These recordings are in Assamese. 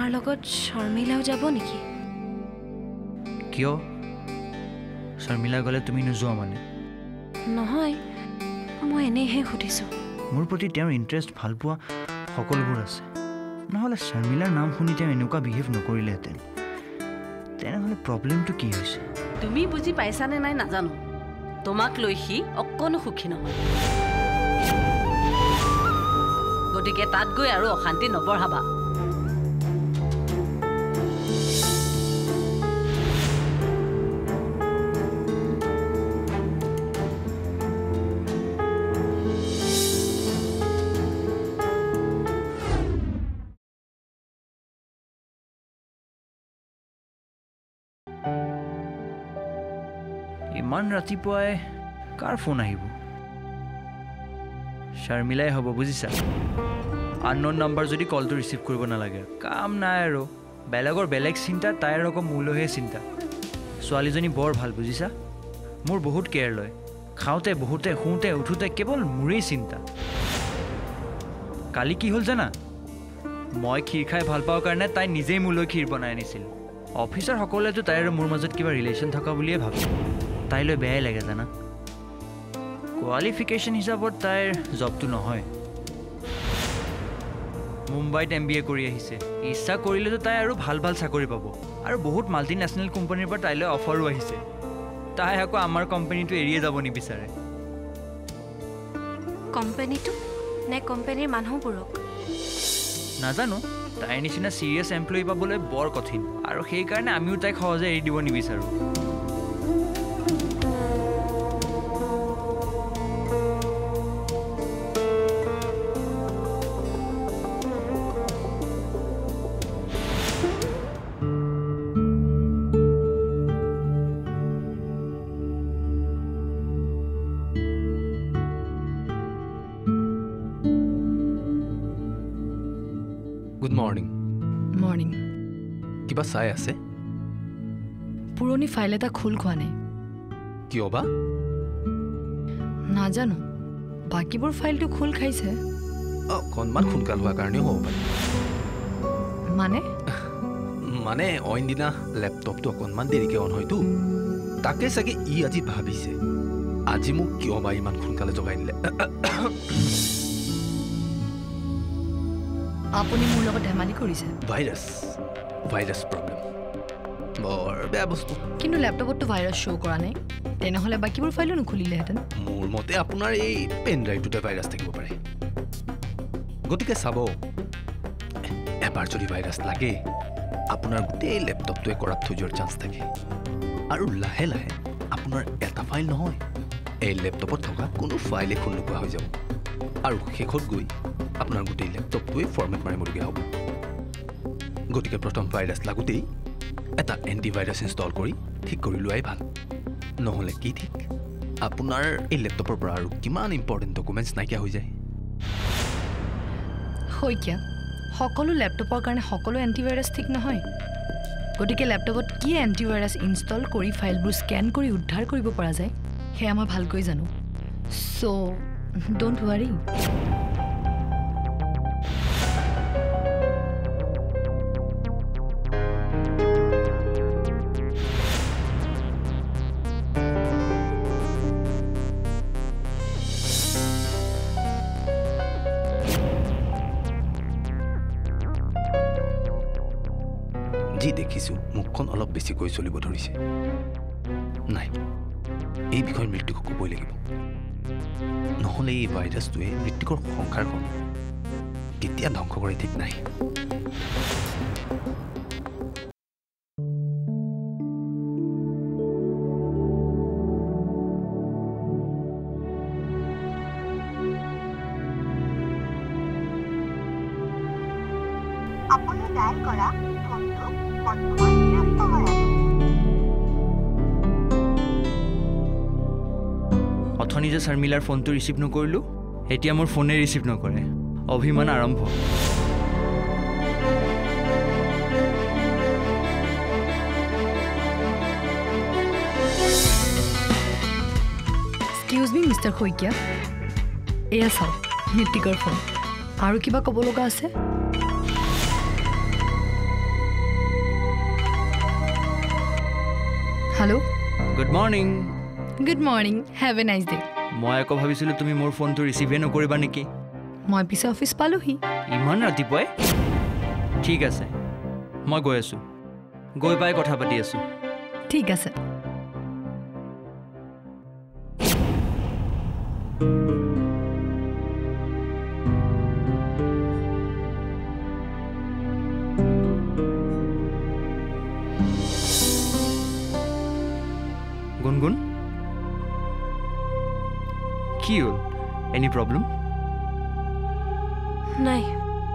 তোমাৰ লগত শৰ্মিলাও যাব নেকি? কিয় শৰ্মিলা গ'লে তুমি নোযোৱা মানে? নহয়, মই এনেইহে সুধিছোঁ। মোৰ প্ৰতি তেওঁৰ ইণ্টাৰেষ্ট ভাল পোৱা সকলোবোৰ আছে। নহ'লে শৰ্মিলাৰ নাম শুনি তেওঁ এনেকুৱা বিহেভ নকৰিলেহেঁতেন। তেনেহ'লে প্ৰব্লেমটো কি হৈছে? তুমি বুজি পাইছানে নাই নাজানো, তোমাক লৈ সি অকণো সুখী নহয়। গতিকে তাত গৈ আৰু অশান্তি নবঢ়াবা। ইমান ৰাতিপুৱাই কাৰ ফোন আহিব? শৰ্মিলাই হ'ব বুজিছা। আননোন নাম্বাৰ যদি কলটো ৰিচিভ কৰিব নালাগে, কাম নাই আৰু। বেলেগৰ বেলেগ চিন্তা, তাইৰ আকৌ মোলৈহে চিন্তা। ছোৱালীজনী বৰ ভাল বুজিছা, মোৰ বহুত কেয়াৰ লয়। খাওঁতে বহুতে শুওঁতে উঠোঁতে কেৱল মোৰেই চিন্তা। কালি কি হ'ল জানা? মই ক্ষীৰ খাই ভাল পাওঁ কাৰণে তাই নিজেই মোলৈ ক্ষীৰ বনাই আনিছিল। অফিচৰ সকলোৱেতো তাইৰ আৰু মোৰ মাজত কিবা ৰিলেশ্যন থকা বুলিয়ে ভাবে। তাইলৈ বেয়াই লাগে জানা। কোৱালিফিকেশ্যন হিচাপত তাইৰ জবটো নহয়। মুম্বাইত MBA কৰি আহিছে। ইচ্ছা কৰিলেতো তাই আৰু ভাল ভাল চাকৰি পাব, আৰু বহুত মাল্টিনেশ্যনেল কোম্পানীৰ পৰা তাইলৈ অফাৰো আহিছে। তাই আকৌ আমাৰ কোম্পানীটো এৰিয়ে যাব নিবিচাৰে। কোম্পানীটো নে কোম্পানীৰ মানুহবোৰক? নাজানো, তাইৰ নিচিনা চিৰিয়াছ এমপ্লয়ী পাবলৈ বৰ কঠিন, আৰু সেইকাৰণে আমিও তাইক সহজে এৰি দিব নিবিচাৰোঁ। Good morning. মৰ্ণিং। কিবা চাই আছে? পুৰণি ফাইল এটা খোল খোৱা নাই। কিয় বা? নাজানো, বাকীবোৰ ফাইলটো খোল খাইছে। অকণমান সোনকাল হোৱাৰ কাৰণেও হ'ব পাৰে। মানে অইন দিনা লেপটপটো অকণমান দেৰিকৈ অন হয়তো, তাকে চাগে ই আজি ভাবিছে আজি মোক কিয় বা ইমান সোনকালে জগাই দিলে। আপুনি মোৰ লগত ধেমালি কৰিছে? ভাইৰাছ প্ৰব্লেম, বৰ বেয়া বস্তু। কিন্তু লেপটপততো ভাইৰাছ শ্ব' কৰা নাই, তেনেহ'লে বাকীবোৰ ফাইলো নুখুলিলেহেঁতেন। মোৰ মতে আপোনাৰ এই পেন ড্ৰাইভটোতে ভাইৰাছ থাকিব পাৰে। গতিকে চাব, এবাৰ যদি ভাইৰাছ লাগে আপোনাৰ গোটেই লেপটপটোৱে কৰাপ্ট হৈ যোৱাৰ চান্স থাকে। আৰু লাহে লাহে আপোনাৰ এটা ফাইল নহয়, এই লেপটপত থকা কোনো ফাইলে খোল নোপোৱা হৈ যাব, আৰু শেষত গৈ আপোনাৰ গোটেই লেপটপটোৱে ফৰ্মেট মাৰিবলগীয়া হ'ব। গতিকে প্ৰথম ভাইৰাছ লাগোতেই এটা এণ্টিভাইৰাছ ইনষ্টল কৰি ঠিক কৰি লোৱাই ভাল। নহ'লে কি ঠিক আপোনাৰ এই লেপটপৰ পৰা আৰু কিমান ইম্পৰ্টেণ্ট ডকুমেণ্টছ নাইকিয়া হৈ যায়। শইকীয়া, সকলো লেপটপৰ কাৰণে সকলো এণ্টিভাইৰাছ ঠিক নহয়। গতিকে লেপটপত কি এণ্টিভাইৰাছ ইনষ্টল কৰি ফাইলবোৰ স্কেন কৰি উদ্ধাৰ কৰিব পৰা যায় সেয়া মই ভালকৈ জানো। So' don't worry. যি দেখিছোঁ মুখখন অলপ বেছিকৈ চলিব ধৰিছে। নাই, এই বিষয়ে মৃত্যুক ক'বই লাগিব, নহ'লে এই ভাইৰাছটোৱে মৃত্যুকৰ সংসাৰখন কেতিয়া ধ্বংস কৰে ঠিক নাই। আপুনি ডায়াল কৰা ফোনটো বৰ্তমান ব্যস্ত হৈ আছে। অথনি যে শৰ্মিলাৰ ফোনটো ৰিচিভ নকৰিলোঁ, এতিয়া মোৰ ফোনে ৰিচিভ নকৰে। অভিমান আৰম্ভ। এক্সকিউজ মি মিষ্টাৰ শইকীয়া, এয়া চাওক মৃত্তিকৰ ফোন। আৰু কিবা ক'ব লগা আছে? Hello' good morning good morning have a nice day মই আকৌ ভাবিছিলোঁ তুমি মোৰ ফোনটো ৰিচিভে নকৰিবা নেকি মই পিছে অফিচ পালোহি ইমান ৰাতিপুৱাই ঠিক আছে মই গৈ আছোঁ গৈ পাই কথা পাতি আছোঁ ঠিক আছে গুণগুণ কি হ'ল এনি প্ৰব্লেম নাই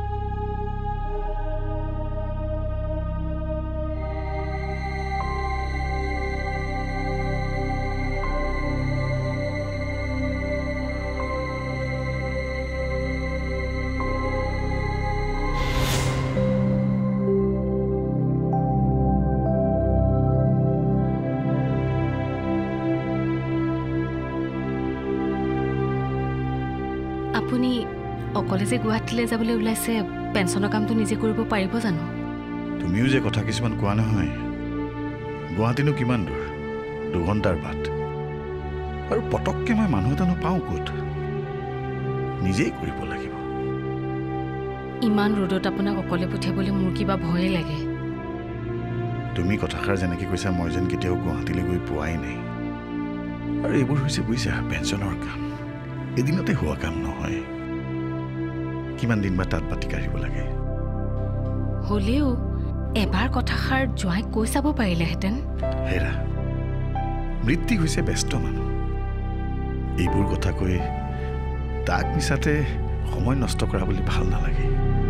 আপুনি অকলে যে গুৱাহাটীলৈ যাবলৈ ওলাইছে পেঞ্চনৰ কামটো নিজে কৰিব পাৰিব জানো তুমিও যে কথা কিছুমান কোৱা নহয় গুৱাহাটীনো কিমান দূৰ 2 ঘণ্টাৰ বাট আৰু পটককৈ মই মানুহ এটা নাপাওঁ ক'ত নিজেই কৰিব লাগিব ইমান ৰ'দত আপোনাক অকলে পঠিয়াবলৈ মোৰ কিবা ভয়ে লাগে তুমি কথাষাৰ যেনেকৈ কৈছা মই যেন কেতিয়াও গুৱাহাটীলৈ গৈ পোৱাই নাই আৰু এইবোৰ হৈছে বুজিছা পেঞ্চনৰ কাম এদিনতে হোৱা কাম নহয় কিমান দিন বা তাত পাতি কাঢ়িব লাগে হ'লেও এবাৰ কথাষাৰ জোৱাই কৈ চাব পাৰিলেহেঁতেন হেৰা মৃত্যু হৈছে ব্যস্ত মানুহ এইবোৰ কথা কৈ তাক মিছাতে সময় নষ্ট কৰা বুলি ভাল নালাগে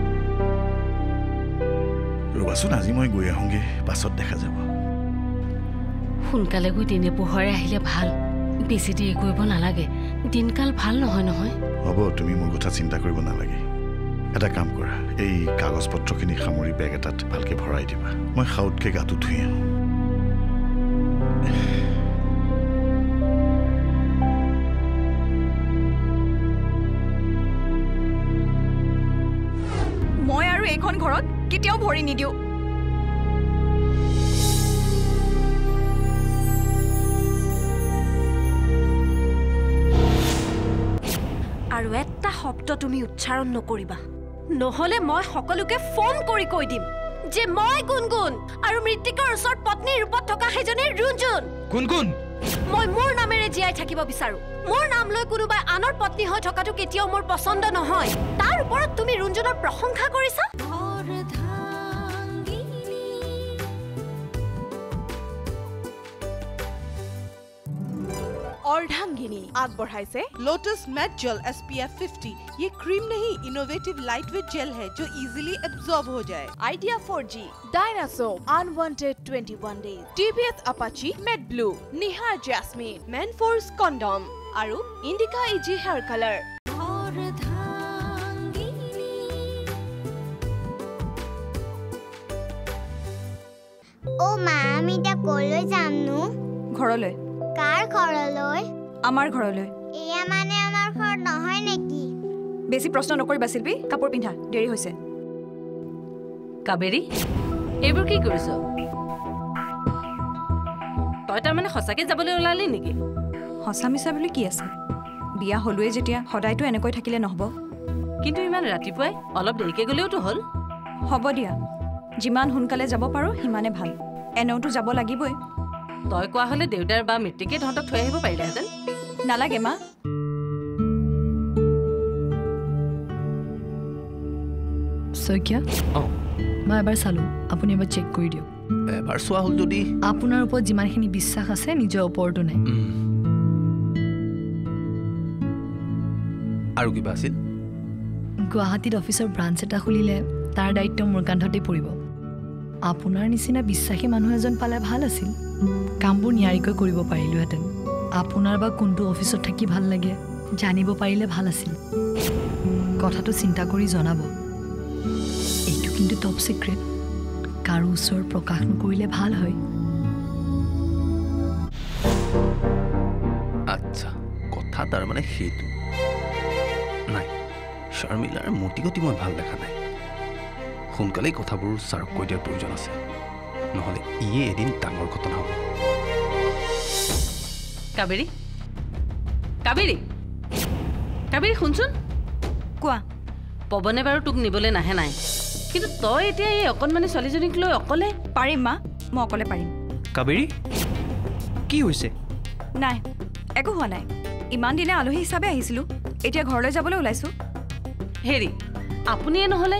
ৰবাচোন আজি মই গৈ আহোঁগৈ পাছত দেখা যাব সোনকালে গৈ দিনে পোহৰে আহিলে ভাল বেছি দেৰি কৰিব নালাগে দিনকাল ভাল নহয় নহয় হ'ব তুমি মোৰ কথা চিন্তা কৰিব নালাগে এটা কাম কৰা এই কাগজ পত্ৰখিনি সামৰি বেগ এটাত ভালকৈ ভৰাই দিবা মই খাউতকৈ গাটো ধুই আহোঁ মই আৰু এইখন ঘৰত কেতিয়াও ভৰি নিদিওঁ আৰু এটা শব্দ তুমি উচ্চাৰণ নকৰিবা নহলে মই সকলোকে ফোন কৰি কৈ দিম যে মই গুণগুণ আৰু মৃত্তিকাৰ ওচৰত পত্নীৰ ৰূপত থকা সেইজনী ৰুঞ্জুন গুণগুণ মই মোৰ নামেৰে জীয়াই থাকিব বিচাৰো মোৰ নাম লৈ কোনোবাই আনৰ পত্নী হৈ থকাটো কেতিয়াও মোৰ পছন্দ নহয় তাৰ ওপৰত তুমি ৰুঞ্জুনৰ প্ৰশংসা কৰিছা अर्धांगिनी आगबढ़ाइसे लोटस मैट जेल SPF 50 ये क्रीम नहीं इनोवेटिव लाइट वेट जेल है जो इजीली एब्जॉर्ब हो जाए Idea 4G dinosaur unwanted 21 days TVS Apache matte blue Nihar jasmine Man Force condom आरु इंडिका इजी हेयर कलर ओ मामी ता कोलो जामनु घरले कार घरলৈ আমাৰ ঘৰলৈ এয়া মানে আমাৰ ঘৰ নহয় নেকি বেছি প্ৰশ্ন নকৰিবা শিল্পী কাপোৰ পিন্ধা দেৰি হৈছে কাবেৰী এইবোৰ কি কৰিছ তই তাৰ মানে সঁচাকৈ যাবলৈ ওলালি নেকি সঁচা মিছা বুলি কি আছে বিয়া হলুৱে যেতিয়া সদায়তো এনেকৈ থাকিলে নহব কিন্তু ইমান ৰাতিপুৱাই অলপ দেৰিকৈ গ'লেওতো হ'ল হ'ব দিয়া যিমান সোনকালে যাব পাৰো সিমানে ভাল এনেওতো যাব লাগিবই তই কোৱা হ'লে দেউতাৰ বা মৃত্যুকে তহঁতক থৈ আহিব পাৰিলেহেঁতেন নালাগে মা শইকীয়া মই এবাৰ চালোঁ আপুনি এবাৰ চেক কৰি দিয়ক এবাৰ চোৱা হ'ল যদি আপোনাৰ ওপৰত যিমানখিনি বিশ্বাস আছে নিজৰ ওপৰতো নাই আৰু কিবা আছিল গুৱাহাটীত অফিচৰ ব্ৰাঞ্চ এটা খুলিলে তাৰ দায়িত্ব মোৰ কান্ধতেই পৰিব আপোনাৰ নিচিনা বিশ্বাসী মানুহ এজন পালে ভাল আছিল কামবোৰ নিয়াৰিকৈ কৰিব পাৰিলোহেঁতেন আপোনাৰ বা কোনটো অফিচত থাকি ভাল লাগে জানিব পাৰিলে ভাল আছিল কথাটো চিন্তা কৰি জনাব এইটো কিন্তু টপ সিক্ৰেট কাৰো ওচৰত প্ৰকাশ নকৰিলে ভাল হয় আচ্ছা কথা তাৰ মানে সেইটো নাই শৰ্মিলাৰ মতিগতি মই ভাল দেখা নাই সোনকালেই কথাবোৰ ছাৰক কৈ দিয়াৰ প্ৰয়োজন আছে নহ'লে ইয়ে এদিন ডাঙৰ ঘটনা হ'ব কাবেৰী কাবেৰী কাবেৰী শুনচোন কোৱা পৱনে বাৰু তোক নিবলৈ নাহে নাই কিন্তু তই এতিয়া এই অকণমানি ছোৱালীজনীক লৈ অকলে পাৰিম মা মই অকলে পাৰিম কাবেৰী কি হৈছে নাই একো হোৱা নাই ইমান দিনে আলহী হিচাপে আহিছিলোঁ এতিয়া ঘৰলৈ যাবলৈ ওলাইছোঁ হেৰি আপুনিয়ে নহ'লে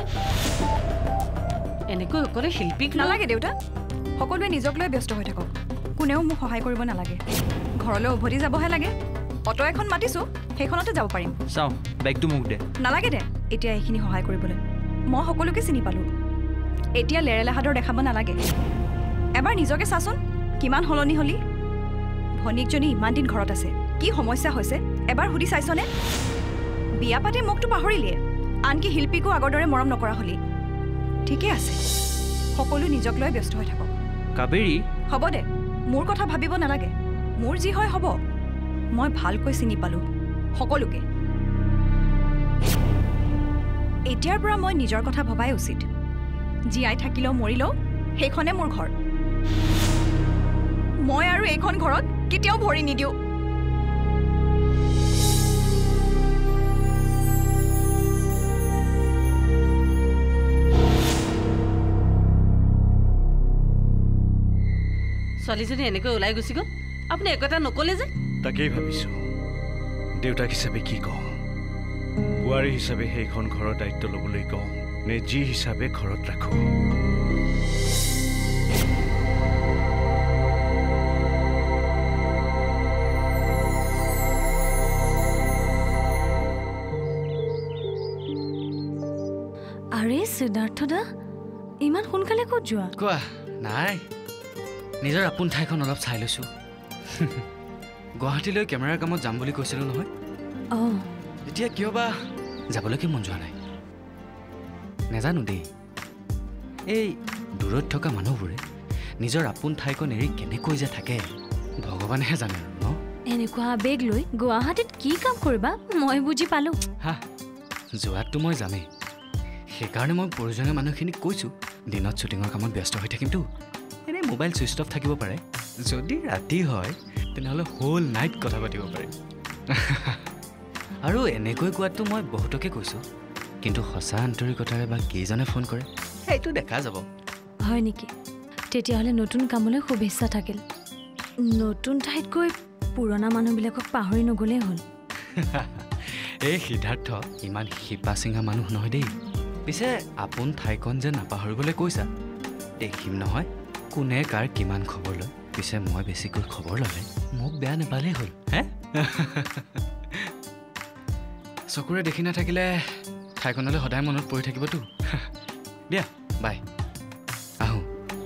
এনেকৈ অকলে শিল্পীক নালাগে দেউতা সকলোৱে নিজক লৈ ব্যস্ত হৈ থাকক কোনেও মোক সহায় কৰিব নালাগে ঘৰলৈ উভতি যাবহে লাগে অটো এখন মাতিছোঁ সেইখনতে যাব পাৰিম চাওঁ বেগটো মোক দে নালাগে দে এতিয়া এইখিনি সহায় কৰিবলৈ মই সকলোকে চিনি পালোঁ এতিয়া লেৰেলা হাতৰ দেখাব নালাগে এবাৰ নিজকে চাচোন কিমান সলনি হলি ভনীকজনী ইমান দিন ঘৰত আছে কি সমস্যা হৈছে এবাৰ সুধি চাইছনে বিয়া পাতি মোকতো পাহৰিলিয়ে আনকি শিল্পীকো আগৰ দৰে মৰম নকৰা হলি ঠিকে আছে সকলো নিজক লৈ ব্যস্ত হৈ থাকক কাবেৰী হ'ব দে মোৰ কথা ভাবিব নালাগে মোৰ যি হয় হ'ব মই ভালকৈ চিনি পালোঁ সকলোকে এতিয়াৰ পৰা মই নিজৰ কথা ভবাই উচিত জীয়াই থাকিলেও মৰিলেও সেইখনে মোৰ ঘৰ মই আৰু এইখন ঘৰত কেতিয়াও ভৰি নিদিওঁ ছোৱালীজনী এনেকৈ ওলাই গুচি গ'ল আপুনি একোটা নক'লে যে তাকেই ভাবিছোঁ দেউতাক হিচাপে কি কওঁ বোৱাৰী হিচাপে সেইখন ঘৰৰ দায়িত্ব ল'বলৈ কওঁ নে যি হিচাপে ঘৰত ৰাখোঁ আৰে সিদ্ধাৰ্থ দা ইমান সোনকালে ক'ত যোৱা কোৱা নাই নিজৰ আপোন ঠাইখন অলপ চাই লৈছোঁ গুৱাহাটীলৈ কেমেৰাৰ কামত যাম বুলি কৈছিলোঁ নহয় অঁ এতিয়া কিয় বা যাবলৈকে মন যোৱা নাই নেজানো দেই এই দূৰত থকা মানুহবোৰে নিজৰ আপোন ঠাইখন এৰি কেনেকৈ যে থাকে ভগৱানেহে জানে আৰু ন এনেকুৱা আবেগ লৈ গুৱাহাটীত কি কাম কৰিবা মই বুজি পালোঁ হা যোৱাততো মই যামেই সেইকাৰণে মই প্ৰয়োজনীয় মানুহখিনিক কৈছোঁ দিনত শ্বুটিঙৰ কামত ব্যস্ত হৈ থাকিমতো এনেই মোবাইল ছুইচ অফ থাকিব পাৰে যদি ৰাতি হয় তেনেহ'লে হোল নাইট কথা পাতিব পাৰিম আৰু এনেকৈ কোৱাটো মই বহুতকে কৈছোঁ কিন্তু সঁচা আন্তৰিকতাৰে বা কেইজনে ফোন কৰে সেইটো দেখা যাব হয় নেকি তেতিয়াহ'লে নতুন কামলৈ শুভেচ্ছা থাকিল নতুন ঠাইত গৈ পুৰণা মানুহবিলাকক পাহৰি নগ'লেই হ'ল এই সিদ্ধাৰ্থ ইমান শিপা চিঙা মানুহ নহয় দেই পিছে আপোন ঠাইকণ যে নাপাহৰিবলৈ কৈছা দেখিম নহয় কোনে কাৰ কিমান খবৰ লয় পিছে মই বেছিকৈ খবৰ ল'লে মোক বেয়া নাপালেই হ'ল হে চকুৰে দেখি নাথাকিলে ঠাইখনলৈ সদায় মনত পৰি থাকিবতো দিয়া বাই আহোঁ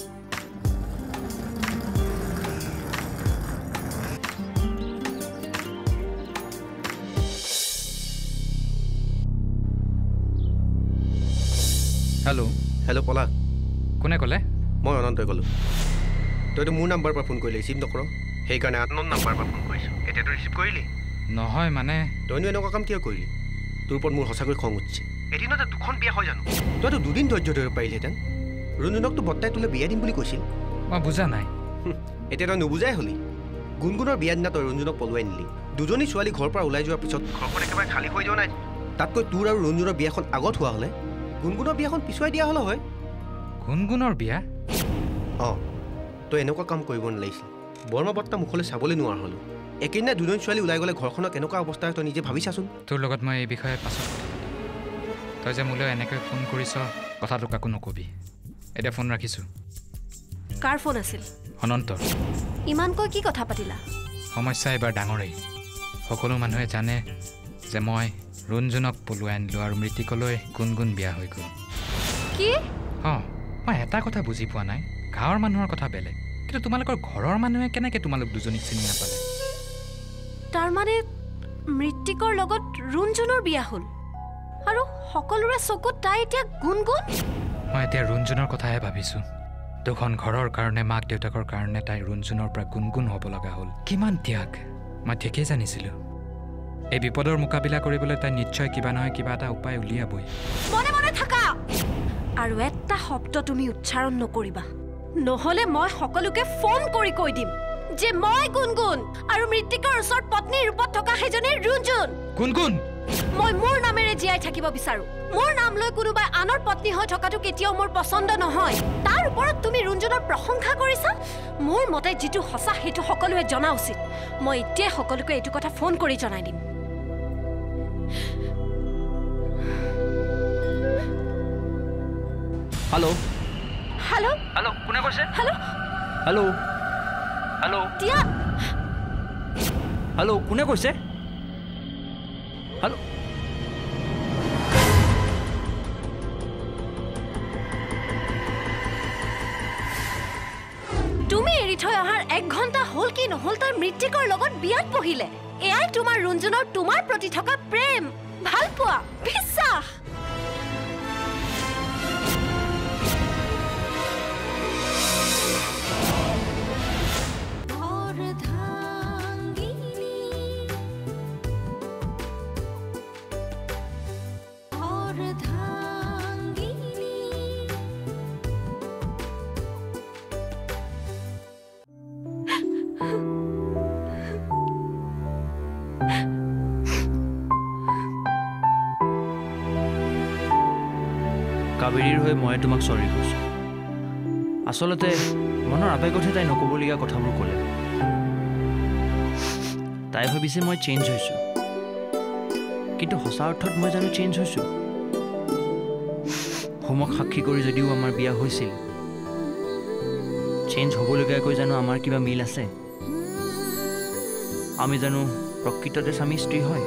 হেল্ল' পলাশ কোনে ক'লে মই অনন্তই ক'লোঁ তইতো মোৰ নাম্বাৰৰ পৰা ফোন কৰিলি ৰিচিভ নকৰ সেইকাৰণে আননোন নাম্বাৰৰ পৰা ফোন কৰিছোঁ এতিয়াতো ৰিচিভ কৰিলি নহয় মানে তইনো এনেকুৱা কাম কিয় কৰিলি তোৰ ওপৰত মোৰ সঁচাকৈ খং উঠিছে এদিনতে দুখন বিয়া হয় জানো তইতো দুদিন ধৈৰ্য ধৰিব পাৰিলিহেঁতেন ৰুণজনকতো বৰ্তাই তোলৈ বিয়া দিম বুলি কৈছিল মই বুজা নাই এতিয়া তই নুবুজাই হলি গুণগুণৰ বিয়া দিনা তই ৰুণজনক পলুৱাই নিলি দুজনী ছোৱালী ঘৰৰ পৰা ওলাই যোৱাৰ পিছত ঘৰখন একেবাৰে খালী হৈ যোৱা নাই তাতকৈ তোৰ আৰু ৰুণজনৰ বিয়াখন আগত হোৱা হ'লে গুণগুণৰ বিয়াখন পিছুৱাই দিয়া হ'লে হয় গুণগুণৰ বিয়া অঁ তই এনেকুৱা কাম কৰিব নালাগিছিল বৰ্মা বৰ্তা মুখলৈ চাবলৈ নোৱাৰা হ'লো একেদিনাই দুজনী ছোৱালী ওলাই গ'লে ঘৰখনৰ কেনেকুৱা অৱস্থা হয় তই নিজে ভাবি চাচোন তোৰ লগত মই এই বিষয়ে পাছত তই যে মোলৈ এনেকৈ ফোন কৰিছ কথাটো কাকো নকবি এতিয়া ফোন ৰাখিছোঁ কাৰ ফোন আছিল অনন্তৰ ইমানকৈ কি কথা পাতিলা সমস্যা এবাৰ ডাঙৰেই সকলো মানুহে জানে যে মই ৰুণজনক পলুৱাই আনিলোঁ আৰু মৃতিকলৈ গুণগুণ বিয়া হৈ গ'ল কি অঁ মই এটা কথা বুজি পোৱা নাই গাঁৱৰ মানুহৰ কথা বেলেগ কিন্তু তোমালোকৰ ঘৰৰ মানুহে কেনেকৈ তোমালোক দুজনীক চিনি নাপালে তাৰমানে মৃতিকৰ লগত ৰুণজনৰ বিয়া হ'ল আৰু সকলোৰে চকুত তাই এতিয়া গুণগুণ মই এতিয়া ৰুণজনৰ কথাহে ভাবিছোঁ দুখন ঘৰৰ কাৰণে মাক দেউতাকৰ কাৰণে তাই ৰুণজনৰ পৰা গুণগুণ হ'ব লগা হ'ল কিমান ত্যাগ মই ঠিকেই জানিছিলোঁ এই বিপদৰ মোকাবিলা কৰিবলৈ তাই নিশ্চয় কিবা নহয় কিবা এটা উপায় উলিয়াবই মনে মনে থাকা আৰু এটা শব্দ তুমি উচ্চাৰণ নকৰিবা নহ'লে মই সকলোকে ফোন কৰি কৈ দিম যে মই গুণগুণ আৰু মৃত্তিকাৰ ওচৰত পত্নীৰ ৰূপত থকা সেইজনী ৰুণজুণ। গুণগুণ মই মোৰ নামেৰে জীয়াই থাকিব বিচাৰো। মোৰ নাম লৈ কোনোবাই আনৰ পত্নী হৈ থকাটো কেতিয়াও মোৰ পছন্দ নহয়। তাৰ ওপৰত তুমি ৰুণজুণৰ প্ৰশংসা কৰিছা। মোৰ মতে যিটো সঁচা সেইটো সকলোৱে জনা উচিত। মই এতিয়াই সকলোকে এইটো কথা ফোন কৰি জনাই দিম। হেল্ল' হেল্ল' হেল্ল' কোনে কৈছে? হেল্ল' হেল্ল' হেল্ল' টিয়া হেল্ল' কোনে কৈছে? হেল্ল' তুমি এৰি থৈ অহাৰ 1 ঘণ্টা হ'ল কি নহ'ল তাৰ মৃত্তিকৰ লগত বিয়াত বহিলে। এয়াই তোমাৰ ৰুণজুণৰ তোমাৰ প্ৰতি থকা প্ৰেম, ভাল পোৱা, বিশ্বাস। কাবেৰীৰ হৈ মই তোমাক চৰি কৈছোঁ। আচলতে মনৰ আৱেগতহে তাই নক'বলগীয়া কথাবোৰ ক'লে। তাই ভাবিছে মই চেঞ্জ হৈছোঁ, কিন্তু সঁচা অৰ্থত মই জানো চেঞ্জ হৈছোঁ? হোমক সাক্ষী কৰি যদিও আমাৰ বিয়া হৈছিল, চেঞ্জ হ'বলগীয়াকৈ জানো আমাৰ কিবা মিল আছে? আমি জানো প্ৰকৃততে স্বামী স্ত্ৰী হয়?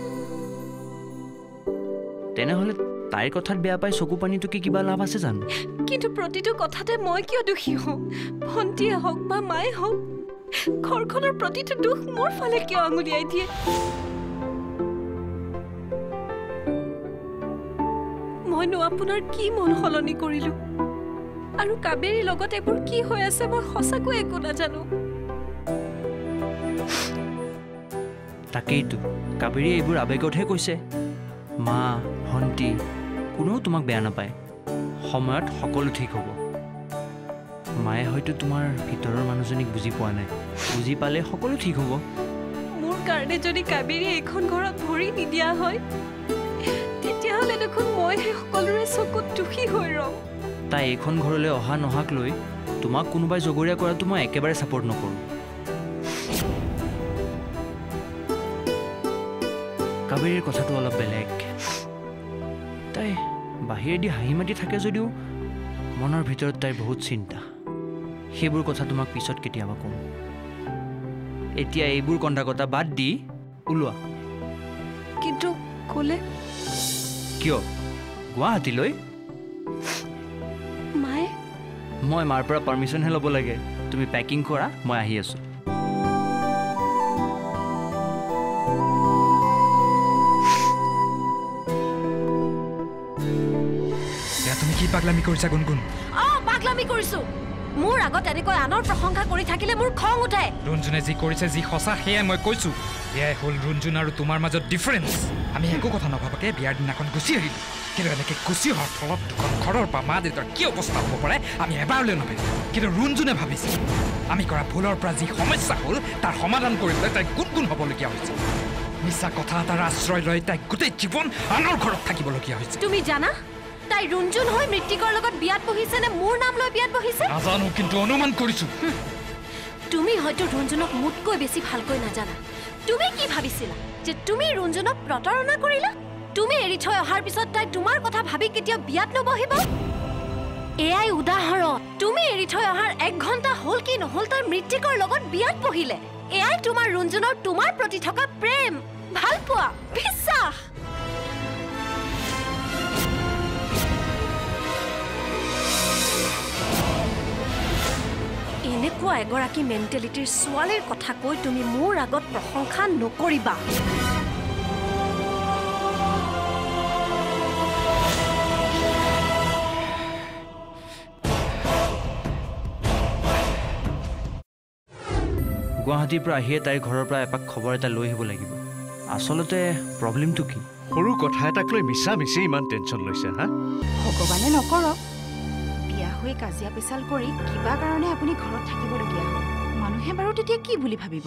তেনেহ'লে তাইৰ কথাত বেয়া পাই চকু পানীটো কি কিবা লাভ আছে জানো? কিন্তু প্ৰতিটো কথাতে মই কিয় দোষী হওঁ? ভণ্টিয়ে হওক বা মায়ে হওক, ঘৰখনৰ প্ৰতিটো দুখ মোৰ ফালে কিয় আঙুলিয়াই দিয়ে? মইনো আপোনাৰ কি মন সলনি কৰিলো? আৰু কাবেৰীৰ লগত এইবোৰ কি হৈ আছে মই সঁচাকৈ একো নাজানো। তাকেইতো কাবেৰীয়ে এইবোৰ আৱেগতহে কৈছে। মা ভণ্টি কোনেও তোমাক বেয়া নাপায়, সময়ত সকলো ঠিক হ'ব। মায়ে হয়তো তোমাৰ ভিতৰৰ মানুহজনীক বুজি পোৱা নাই, বুজি পালে সকলো ঠিক হ'ব। মোৰ কাৰণে যদি কাবেৰী এইখন ঘৰত ভৰি নিদিয়া হয়, তেতিয়াহ'লে দেখোন মই সেই সকলোৰে চকুত দোষী হৈ ৰম। তাই এইখন ঘৰলৈ অহা নহাক লৈ তোমাক কোনোবাই জগৰীয়া কৰাটো মই একেবাৰে ছাপৰ্ট নকৰোঁ। কাবেৰীৰ কথাটো অলপ বেলেগ। তাই বাহিৰেদি হাঁহি মাতি থাকে যদিও মনৰ ভিতৰত তাইৰ বহুত চিন্তা। সেইবোৰ কথা তোমাক পিছত কেতিয়াবা ক'ম। এতিয়া এইবোৰ কন্দা কটা বাদ দি ওলোৱা। কিন্তু ক'লে কিয়? গুৱাহাটীলৈ? মায়ে? মই মাৰ পৰা পাৰ্মিশ্যনহে ল'ব লাগে। তুমি পেকিং কৰা, মই আহি আছোঁ। তুমি কি পাগলামি কৰিছা গুণগুণ? পাগলামি কৰিছো। মোৰ আগত এনেকৈ আনৰ প্ৰশংসা কৰি থাকিলে মোৰ খং উঠে। ৰুণজুনে যি কৰিছে যি সঁচা সেয়াই মই কৈছো। এয়াই হ'ল ৰুণজুন আৰু তোমাৰ মাজত ডিফাৰেঞ্চ। আমি একো কথা নভাবাকে বিয়াৰ দিনাখন গুচি আহিলো, কিন্তু এনেকৈ গুচি অহাৰ ফলত দুখন ঘৰৰ পৰা মা দেউতাৰ কি অৱস্থা হ'ব পাৰে আমি এবাৰলৈ নাভাবিলো। কিন্তু ৰুণজুনে ভাবিছিল আমি কৰা ভুলৰ পৰা যি সমস্যা হ'ল তাৰ সমাধান কৰিবলৈ তাই গুণগুণ হ'বলগীয়া হৈছে। মিছা কথা এটাৰ আশ্ৰয় লৈ তাই গোটেই জীৱন আনৰ ঘৰত থাকিবলগীয়া হৈছে। তুমি জানা তাই ৰুণজুন হৈ মৃত্তিকৰ লগত বিয়াত বহিছে নে মোৰ নাম লৈ বিয়াত বহিছে? নাজানো, কিন্তু অনুমান কৰিছো। তুমি হয়তো ৰুণজুনক মোতকৈ বেছি ভালকৈ নাজানা। তুমি কি ভাবিছিলা যে তুমি ৰুণজুনক প্ৰতাৰণা কৰিলা? তুমি এৰি থৈ অহাৰ পিছত তাই তোমাৰ কথা ভাবি কেতিয়াও বিয়াত নবহিব? এয়াই উদাহৰণ। তুমি এৰি থৈ অহাৰ 1 ঘণ্টা হ'ল কি নহ'ল তাৰ মৃত্তিকৰ লগত বিয়াত বহিলে। এয়াই তোমাৰ ৰুণজুনৰ তোমাৰ প্ৰতি থকা প্ৰেম, ভাল পোৱা, বিশ্বাস। এনেকুৱা এগৰাকী মেণ্টেলিটিৰ ছোৱালীৰ কথা কৈ তুমি মোৰ আগত প্ৰশংসা নকৰিবা। গুৱাহাটীৰ পৰা আহিয়ে তাইৰ ঘৰৰ পৰা এপাক খবৰ এটা লৈ আহিব লাগিব। আচলতে প্ৰব্লেমটো কি? সৰু কথা এটাক লৈ মিছা মিছি ইমান টেনশ্যন লৈছে হা? ভগৱানে নকৰক বিয়া হৈ কাজিয়া পেচাল কৰি কিবা কাৰণে আপুনি ঘৰত থাকিবলগীয়া হয়। মানুহে বাৰু তেতিয়া কি বুলি ভাবিব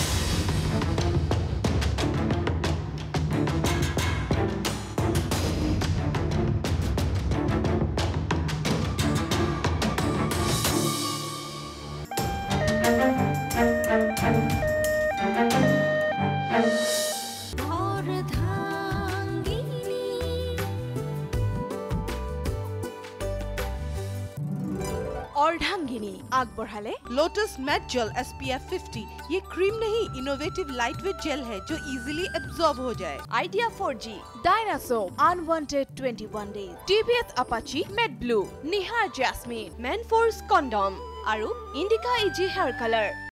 अर्धांगिनी आगबढ़ाले लोटस मैट जेल SPF 50 ये क्रीम नहीं इनोवेटिव लाइट वेट जेल है जो इजीली एब्जॉर्ब हो जाए Idea 4G dinosaur unwanted 21 days TBS Apache matte blue Nihar jasmine Man Force condom और इंडिका इजी हेयर कलर